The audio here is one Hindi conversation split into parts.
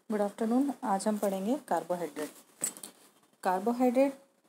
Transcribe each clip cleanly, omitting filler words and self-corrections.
Good afternoon. आज हम पढ़ेंगे कार्बोहाइड्रेट। कार्बोहाइड्रेट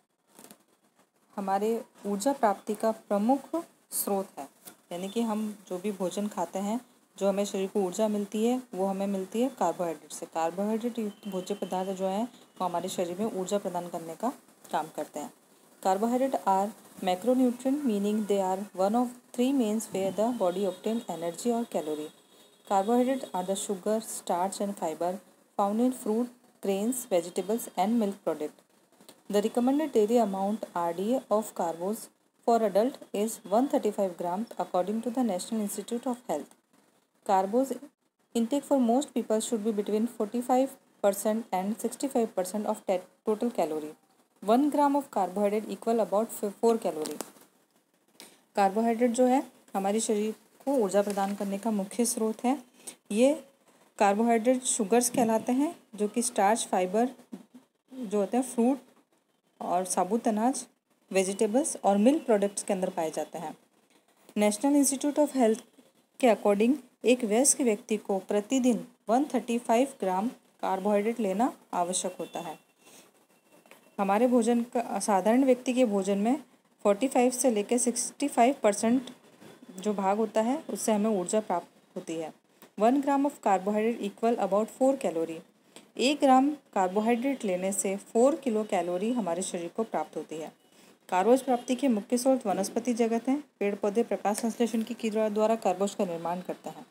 हमारे ऊर्जा प्राप्ति का प्रमुख स्रोत है, यानी कि हम जो भी भोजन खाते हैं, जो हमें शरीर को ऊर्जा मिलती है, वो हमें मिलती है कार्बोहाइड्रेट से। कार्बोहाइड्रेट युक्त भोज्य पदार्थ जो हैं वो हमारे शरीर में ऊर्जा प्रदान करने का काम करते हैं। Carbohydrate are macronutrient, meaning they are one of three mains where the body obtain energy और calorie. Carbohydrates are the sugar, starch and fiber found in fruit, grains, vegetables and milk products. The recommended daily amount RDA of carbs for adult is 135 grams according to the National Institute of Health. Carbs intake for most people should be between 45% and 65% of total calorie. 1 gram of carbohydrate equal about 4 calorie. Carbohydrate जो है हमारे शरीर को ऊर्जा प्रदान करने का मुख्य स्रोत है। ये कार्बोहाइड्रेट शुगर्स कहलाते हैं, जो कि स्टार्च, फाइबर जो होते हैं फ्रूट और साबुत अनाज, वेजिटेबल्स और मिल्क प्रोडक्ट्स के अंदर पाए जाते हैं। नेशनल इंस्टीट्यूट ऑफ हेल्थ के अकॉर्डिंग एक वयस्क व्यक्ति को प्रतिदिन 135 ग्राम कार्बोहाइड्रेट लेना आवश्यक होता है। हमारे भोजन का साधारण व्यक्ति के भोजन में 45 से लेकर 65% जो भाग होता है उससे हमें ऊर्जा प्राप्त होती है। 1 gram of carbohydrate equal about 4 calorie. 1 gram carbohydrate लेने से 4 किलो कैलोरी हमारे शरीर को प्राप्त होती है। कार्बोज प्राप्ति के मुख्य स्रोत वनस्पति जगत हैं। पेड़ पौधे प्रकाश संश्लेषण की क्रिया द्वारा कार्बोज का निर्माण करते हैं।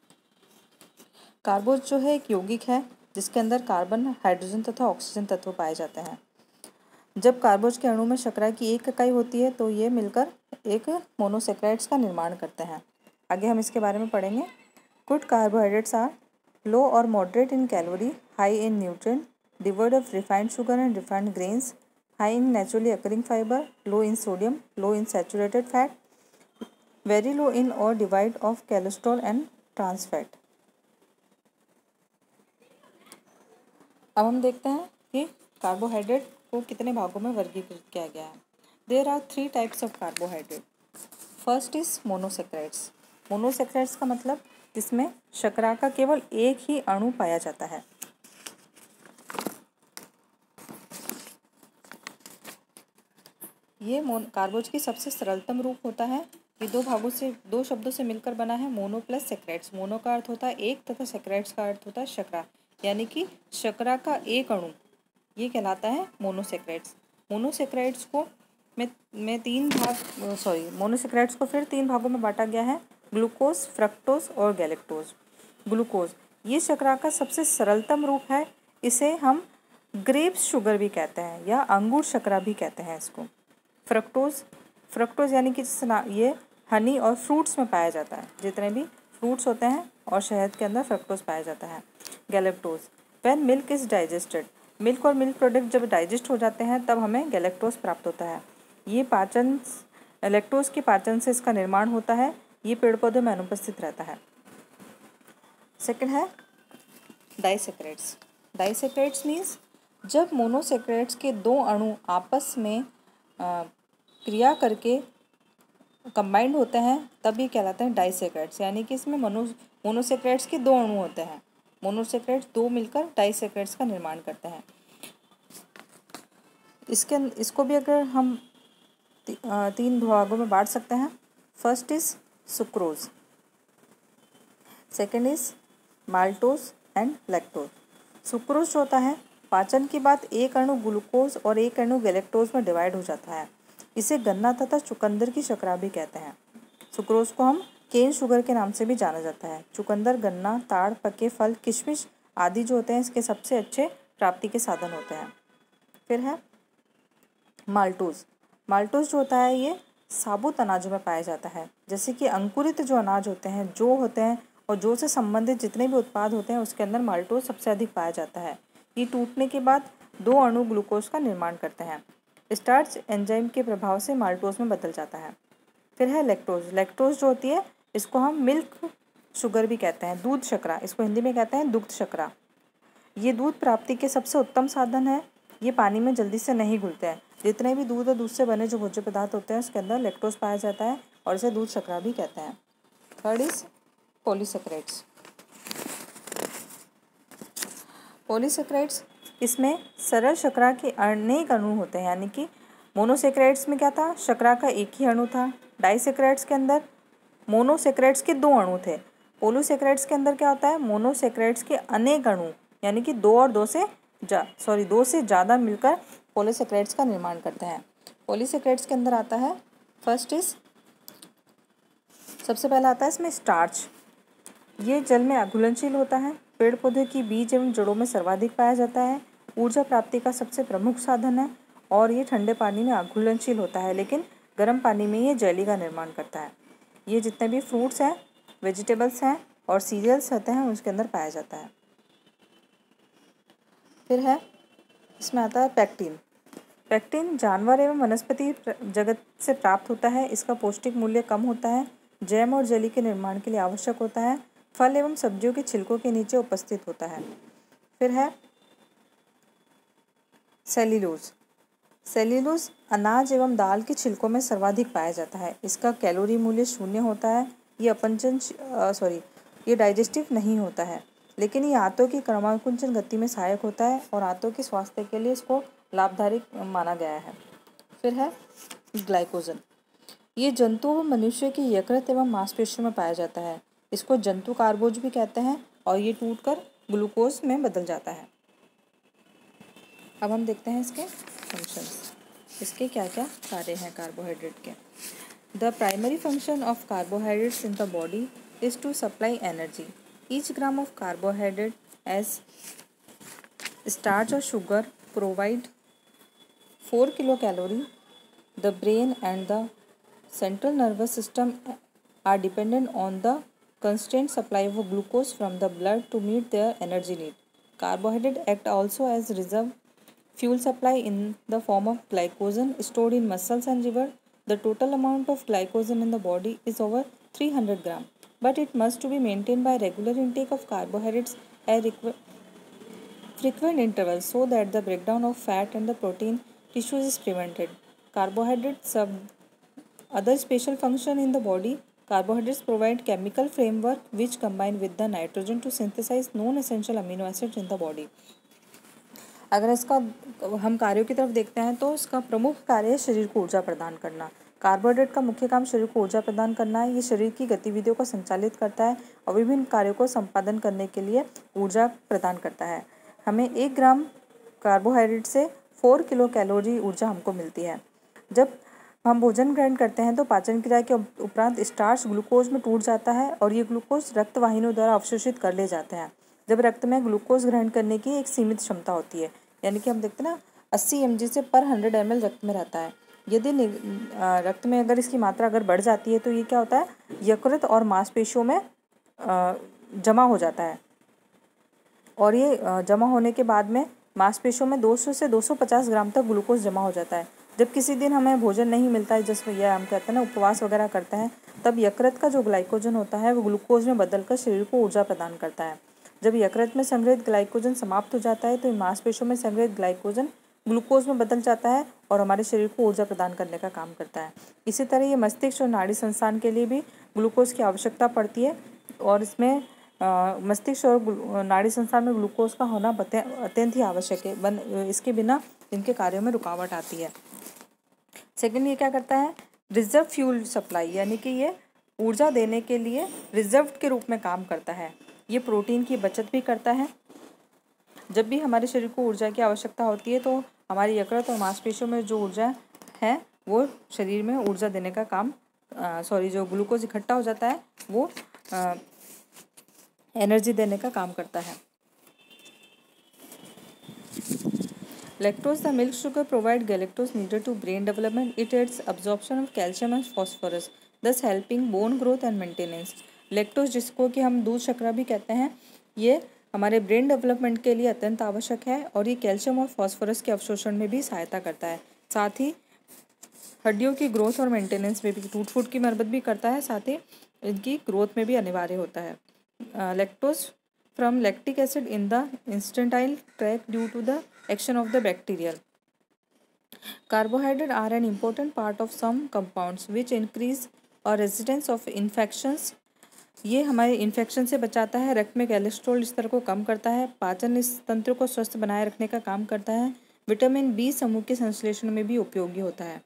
कार्बोज जो है एक यौगिक है जिसके अंदर कार्बन, हाइड्रोजन तथा ऑक्सीजन तत्व पाए जाते हैं। जब कार्बोज के अणु में शर्करा की एक इकाई होती है तो ये मिलकर एक मोनोसेक्राइड्स का निर्माण करते हैं। आगे हम इसके बारे में पढ़ेंगे। गुड कार्बोहाइड्रेट्स आर लो और moderate in calorie, high in nutrient, devoid of refined sugar and refined grains, high in naturally occurring fibre, low in sodium, low in saturated fat, very low in और devoid of cholesterol and trans fat. अब हम देखते हैं कि कार्बोहाइड्रेट को कितने भागों में वर्गीकृत किया गया है। There are 3 types of carbohydrate. First is monosaccharides. Monosaccharides का मतलब जिसमें शर्करा का केवल एक ही अणु पाया जाता है। ये कार्बोज की सबसे सरलतम रूप होता है। ये दो शब्दों से मिलकर बना है। Mono plus saccharides. मोनो का अर्थ होता है एक तथा सेक्राइड्स का अर्थ होता है शर्करा, यानी कि शर्करा का एक अणु, ये कहलाता है मोनोसेक्राइड्स। मोनोसेक्राइड्स को मोनोसेक्राइड्स को फिर 3 भागों में बांटा गया है। ग्लूकोज, फ्रक्टोज और गैलेक्टोज। ग्लूकोज ये शर्करा का सबसे सरलतम रूप है। इसे हम ग्रेप्स शुगर भी कहते हैं या अंगूर शर्करा भी कहते हैं इसको। फ्रक्टोज यानी कि ये हनी और फ्रूट्स में पाया जाता है। जितने भी फ्रूट्स होते हैं और शहद के अंदर फ्रक्टोज पाया जाता है। Galactose when milk is digested. Milk और मिल्क प्रोडक्ट जब डाइजेस्ट हो जाते हैं तब हमें गैलेक्टोज प्राप्त होता है। ये लैक्टोज के पाचन से इसका निर्माण होता है। ये पेड़ पौधों में अनुपस्थित रहता है। सेकंड है डाइसेक्राइड्स। डाइसेक्राइड्स मीन्स जब मोनोसेक्राइड्स के 2 अणु आपस में क्रिया करके कंबाइंड होते हैं तब ये कहलाते हैं डाइसेक्राइड्स, यानी कि इसमें मोनोसेक्राइड्स के 2 अणु होते हैं। मोनोसेक्राइड्स 2 मिलकर डाइसेक्राइड्स का निर्माण करते हैं। इसको भी अगर हम 3 भागों में बांट सकते हैं। First is sucrose, second is maltose and lactose. Sucrose होता है पाचन के बाद एक अणु ग्लूकोज और एक अणु गैलेक्टोज में डिवाइड हो जाता है। इसे गन्ना तथा चुकंदर की शर्करा भी कहते हैं। सुक्रोज को हम केन शुगर के नाम से भी जाना जाता है। चुकंदर, गन्ना, ताड़, पके फल, किशमिश आदि जो होते हैं इसके सबसे अच्छे प्राप्ति के साधन होते हैं। फिर है माल्टोज। माल्टोज जो होता है ये साबुत अनाजों में पाया जाता है, जैसे कि अंकुरित जो अनाज होते हैं, जौ होते हैं और जौ से संबंधित जितने भी उत्पाद होते हैं उसके अंदर माल्टोज सबसे अधिक पाया जाता है। ये टूटने के बाद 2 अणु ग्लूकोज का निर्माण करते हैं। स्टार्च एंजाइम के प्रभाव से माल्टोज में बदल जाता है। फिर है लैक्टोज। लैक्टोज जो होती है इसको हम मिल्क शुगर भी कहते हैं, दूध शर्करा, इसको हिंदी में कहते हैं दुग्ध शर्करा। ये दूध प्राप्ति के सबसे उत्तम साधन है। ये पानी में जल्दी से नहीं घुलते हैं। जितने भी दूध और दूध से बने जो भोज्य पदार्थ होते हैं उसके अंदर लैक्टोज पाया जाता है और इसे दूध शर्करा भी कहते हैं। Third is polysaccharides. पॉलीसेकेराइड्स, इसमें सरल शर्करा के अनेक अणु होते हैं, यानी कि मोनोसेकेराइड्स में क्या था, शर्करा का एक ही अणु था। डाइसेकेराइड्स के अंदर मोनोसेकेराइड्स के 2 अणु थे। पॉलीसेकेराइड्स के अंदर क्या होता है, मोनोसेकेराइड्स के अनेक अणु, यानी कि 2 से ज़्यादा मिलकर पॉलीसेकेराइड्स का निर्माण करते हैं। पॉलीसेकेराइड्स के अंदर आता है, सबसे पहला आता है इसमें स्टार्च। ये जल में अघुलनशील होता है, पेड़ पौधे की बीज एवं जड़ों में सर्वाधिक पाया जाता है, ऊर्जा प्राप्ति का सबसे प्रमुख साधन है और ये ठंडे पानी में अघुलनशील होता है, लेकिन गर्म पानी में ये जेली का निर्माण करता है। ये जितने भी फ्रूट्स हैं, वेजिटेबल्स हैं और सीरियल्स होते हैं उसके अंदर पाया जाता है। फिर है इसमें आता है पैक्टिन। पैक्टिन जानवर एवं वनस्पति जगत से प्राप्त होता है। इसका पौष्टिक मूल्य कम होता है, जैम और जेली के निर्माण के लिए आवश्यक होता है, फल एवं सब्जियों के छिलकों के नीचे उपस्थित होता है। फिर है सेल्यूलोज। सेल्यूलोज अनाज एवं दाल के छिलकों में सर्वाधिक पाया जाता है। इसका कैलोरी मूल्य 0 होता है। ये डाइजेस्टिव नहीं होता है, लेकिन ये आंतों की क्रमाकुंचन गति में सहायक होता है और आंतों के स्वास्थ्य के लिए इसको लाभदायक माना गया है। फिर है ग्लाइकोजन। ये जंतु व मनुष्य की यकृत एवं मांसपेशियों में पाया जाता है। इसको जंतु कार्बोज भी कहते हैं और ये टूटकर ग्लूकोज में बदल जाता है। अब हम देखते हैं इसके फंक्शंस, इसके क्या क्या कार्य हैं कार्बोहाइड्रेट के। The primary function of carbohydrates in the body is to supply energy. Each gram of carbohydrate as starch और sugar provide 4 kilo calorie. The brain and the central nervous system are dependent on the constant supply of glucose from the blood to meet their energy need. Carbohydrates act also as reserve fuel supply in the form of glycogen stored in muscles and liver. The total amount of glycogen in the body is over 300 gram, but it must to be maintained by regular intake of carbohydrates at frequent intervals so that the breakdown of fat and the protein tissues is prevented. Carbohydrates serve other special function in the body. Carbohydrates provide chemical framework which combine with the nitrogen to synthesize non-essential amino acids in the body. अगर इसका हम कार्यों की तरफ देखते हैं तो इसका प्रमुख कार्य है शरीर को ऊर्जा प्रदान करना। कार्बोहाइड्रेट का मुख्य काम शरीर को ऊर्जा प्रदान करना है। ये शरीर की गतिविधियों को संचालित करता है और विभिन्न कार्यों को संपादन करने के लिए ऊर्जा प्रदान करता है। हमें 1 ग्राम कार्बोहाइड्रेट से 4 किलो कैलोरी ऊर्जा हमको मिलती है। जब हम भोजन ग्रहण करते हैं तो पाचन क्रिया के उपरांत स्टार्च ग्लूकोज में टूट जाता है और ये ग्लूकोज रक्त वाहिनियों द्वारा अवशोषित कर ले जाते हैं। जब रक्त में ग्लूकोज ग्रहण करने की एक सीमित क्षमता होती है, यानी कि हम देखते हैं ना 80 mg से पर 100 ml रक्त में रहता है। यदि रक्त में अगर इसकी मात्रा अगर बढ़ जाती है तो ये क्या होता है, यकृत और मांसपेशियों में जमा हो जाता है और ये जमा होने के बाद में मांसपेशियों में 200 से 250 ग्राम तक ग्लूकोज जमा हो जाता है। जब किसी दिन हमें भोजन नहीं मिलता है, जिसमें यह हम कहते हैं ना उपवास वगैरह करते हैं, तब यकृत का जो ग्लाइकोजन होता है वो ग्लूकोज में बदलकर शरीर को ऊर्जा प्रदान करता है। जब यकृत में संग्रहित ग्लाइकोजन समाप्त हो जाता है तो मांसपेशियों में संग्रहित ग्लाइकोजन ग्लूकोज में बदल जाता है और हमारे शरीर को ऊर्जा प्रदान करने का काम करता है। इसी तरह ये मस्तिष्क और नाड़ी संस्थान के लिए भी ग्लूकोज की आवश्यकता पड़ती है और इसमें मस्तिष्क और नाड़ी संस्थान में ग्लूकोज का होना अत्यंत ही आवश्यक है। इसके बिना इनके कार्यों में रुकावट आती है। सेकेंड, ये क्या करता है, रिजर्व फ्यूल सप्लाई, यानी कि ये ऊर्जा देने के लिए रिजर्व के रूप में काम करता है। ये प्रोटीन की बचत भी करता है। जब भी हमारे शरीर को ऊर्जा की आवश्यकता होती है तो हमारी यकृत और मांसपेशियों में जो ऊर्जा है वो शरीर में ऊर्जा देने का काम जो ग्लूकोज इकट्ठा हो जाता है वो एनर्जी देने का काम करता है। Lactose, the milk sugar, provide galactose needed to brain development. It aids absorption of calcium and phosphorus, thus helping bone growth and maintenance. Lactose, जिसको कि हम दूध शर्करा भी कहते हैं, ये हमारे ब्रेन डेवलपमेंट के लिए अत्यंत आवश्यक है और ये कैल्शियम और फॉस्फोरस के अवशोषण में भी सहायता करता है। साथ ही हड्डियों की ग्रोथ और मेंटेनेंस में भी, टूट फूट की मरम्मत भी करता है, साथ ही इनकी ग्रोथ में भी अनिवार्य होता है। Lactose from lactic acid in the intestinal tract due to the action of the bacteria. Carbohydrates are an important part of some compounds which increase or resistance of infections ये हमारे इन्फेक्शन से बचाता है, रक्त में कोलेस्ट्रॉल स्तर को कम करता है, पाचन इस तंत्र को स्वस्थ बनाए रखने का काम करता है, विटामिन बी समूह के संश्लेषण में भी उपयोगी होता है।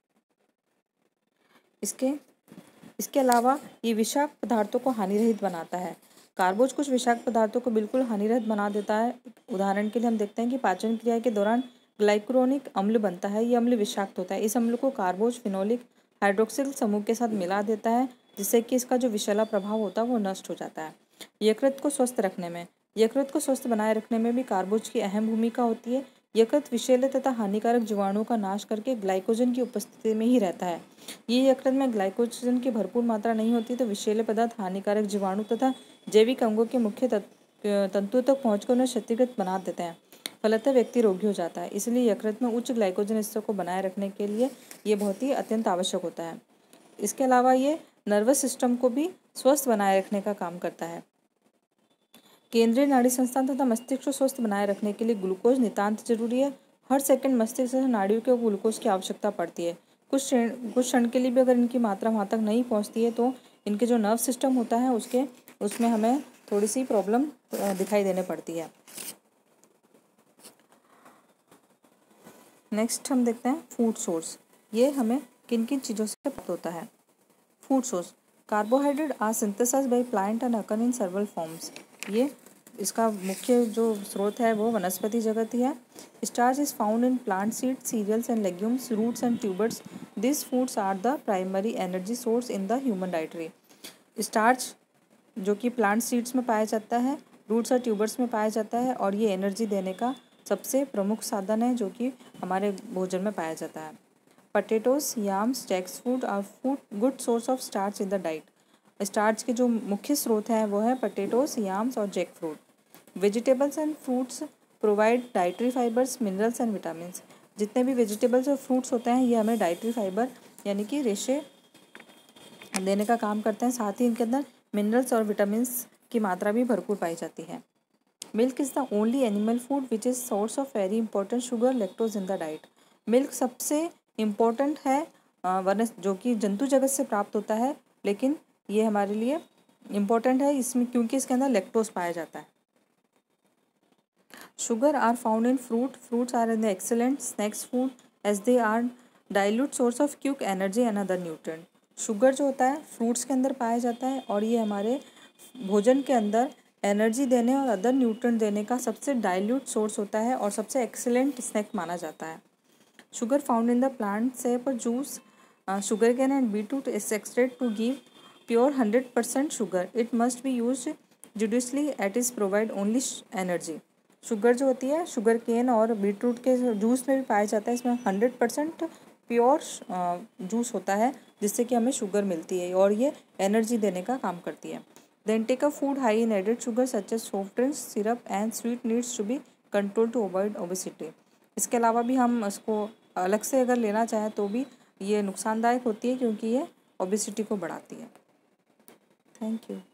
इसके अलावा ये विषाक्त पदार्थों को हानिरहित बनाता है। कार्बोज कुछ विषाक्त पदार्थों को बिल्कुल हानिरहित बना देता है। उदाहरण के लिए हम देखते हैं कि पाचन क्रिया के दौरान ग्लाइक्रोनिक अम्ल बनता है। ये अम्ल विषाक्त होता है। इस अम्ल को कार्बोज फिनोलिक हाइड्रोक्सिल समूह के साथ मिला देता है, जिससे कि इसका जो विषैला प्रभाव होता है वो नष्ट हो जाता है। यकृत को स्वस्थ रखने में, यकृत को स्वस्थ बनाए रखने में भी कार्बोज की अहम भूमिका होती है। यकृत विषैले तथा हानिकारक जीवाणुओं का नाश करके ग्लाइकोजन की उपस्थिति में ही रहता है। ये यकृत में ग्लाइकोजन की भरपूर मात्रा नहीं होती तो विषैले पदार्थ हानिकारक जीवाणु तथा जैविक अंगों के मुख्य तंतुओं तक पहुंचकर उन्हें क्षतिग्रस्त बना देते हैं। फलतः व्यक्ति रोगी हो जाता है। इसलिए यकृत में उच्च ग्लाइकोजन स्तर को बनाए रखने के लिए ये बहुत ही अत्यंत आवश्यक होता है। इसके अलावा ये नर्वस सिस्टम को भी स्वस्थ बनाए रखने का काम करता है। केंद्रीय नाड़ी संस्थान तथा मस्तिष्क को स्वस्थ बनाए रखने के लिए ग्लूकोज नितांत जरूरी है। हर सेकंड मस्तिष्क तथा नाड़ियों को ग्लूकोज की आवश्यकता पड़ती है। कुछ क्षण के लिए भी अगर इनकी मात्रा वहाँ तक नहीं पहुँचती है तो इनके जो नर्व सिस्टम होता है उसमें हमें थोड़ी सी प्रॉब्लम दिखाई देने पड़ती है। नेक्स्ट हम देखते हैं फूड सोर्स। ये हमें किन किन चीज़ों से प्राप्त होता है। Food source, carbohydrate are synthesised by plant and occur in several forms. ये इसका मुख्य जो स्रोत है वो वनस्पति जगत ही है। Starch is found in plant seeds, cereals and legumes, roots and tubers. This foods are the primary energy source in the human dietary. Starch जो कि प्लांट सीड्स में पाया जाता है, रूट्स और ट्यूबर्स में पाया जाता है और ये एनर्जी देने का सबसे प्रमुख साधन है जो कि हमारे भोजन में पाया जाता है। Potatoes, yams, jacks fruit are food good source of starch in the diet. Starch के जो मुख्य स्रोत हैं वो है पटेटोस, याम्स और jack fruit. Vegetables and fruits provide dietary fibres, minerals and vitamin. जितने भी वेजिटेबल्स और फ्रूट्स होते हैं ये हमें डाइटरी फाइबर यानी कि रेशे देने का काम करते हैं। साथ ही इनके अंदर मिनरल्स और विटामिन की मात्रा भी भरपूर पाई जाती है। Milk is the only animal food which is source of very important sugar lactose in the diet. Milk सबसे इम्पोर्टेंट है जो कि जंतु जगत से प्राप्त होता है, लेकिन ये हमारे लिए इम्पोर्टेंट है इसमें क्योंकि इसके अंदर लैक्टोज पाया जाता है। Sugar are found in fruits are in the excellent snacks food as they are dilute source of quick energy and other nutrient. Sugar जो होता है फ्रूट्स के अंदर पाया जाता है और ये हमारे भोजन के अंदर एनर्जी देने और अदर न्यूट्रिएंट देने का सबसे डाइल्यूट सोर्स होता है और सबसे एक्सेलेंट स्नैक माना जाता है। Sugar found in the plant sap juice, sugar cane and beetroot is extracted to give pure 100% sugar. It must be used judiciously as it provide only energy. Sugar जो होती है शुगर केन और बीटरूट के जूस में भी पाया जाता है। इसमें 100% प्योर जूस होता है जिससे कि हमें शुगर मिलती है और ये एनर्जी देने का काम करती है। The intake of food high in added sugar such as soft drinks, syrup and sweet needs to be controlled to avoid obesity. इसके अलावा भी हम इसको अलग से अगर लेना चाहें तो भी ये नुकसानदायक होती है क्योंकि ये ओबेसिटी को बढ़ाती है। Thank you.